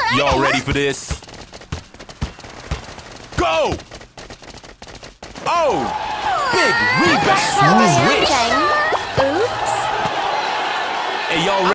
Y'all ready for this? Go! Oh! Big rebound! Switch!